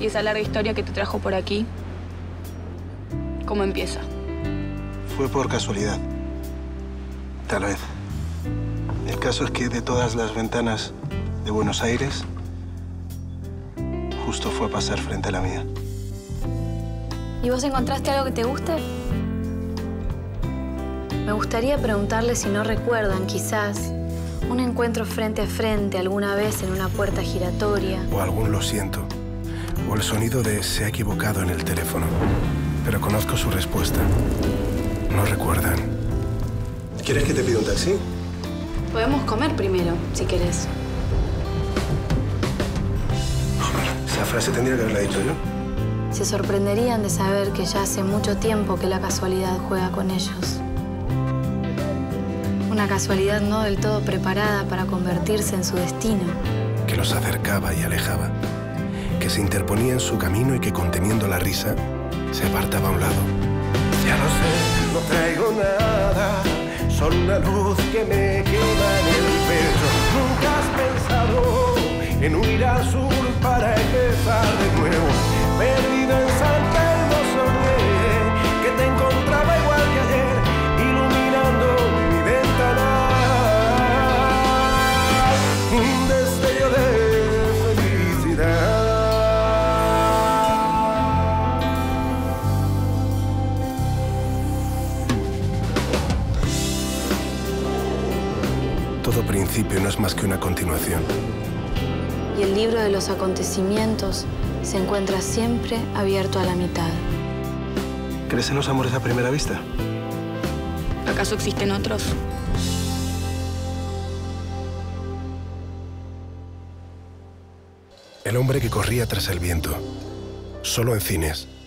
Y esa larga historia que te trajo por aquí, ¿cómo empieza? Fue por casualidad. Tal vez. El caso es que de todas las ventanas de Buenos Aires, justo fue a pasar frente a la mía. ¿Y vos encontraste algo que te guste? Me gustaría preguntarle si no recuerdan, quizás, un encuentro frente a frente alguna vez en una puerta giratoria. O algún lo siento. O el sonido de se ha equivocado en el teléfono. Pero conozco su respuesta. No recuerdan. ¿Quieres que te pida un taxi? Podemos comer primero, si querés. Esa frase tendría que haberla dicho yo. Se sorprenderían de saber que ya hace mucho tiempo que la casualidad juega con ellos. Una casualidad no del todo preparada para convertirse en su destino. Que los acercaba y alejaba. Que se interponía en su camino y que, conteniendo la risa, se apartaba a un lado. Ya lo sé, no traigo nada, solo una luz que me quema en el pecho. Nunca has pensado en huir al sur para empezar de nuevo. Perdido en San Telmo soñé que te encontraba igual que ayer, iluminando mi ventana. Un destello de felicidad. Todo principio no es más que una continuación. Y el libro de los acontecimientos se encuentra siempre abierto a la mitad. ¿Crees en los amores a primera vista? ¿Acaso existen otros? El hombre que corría tras el viento. Solo en cines.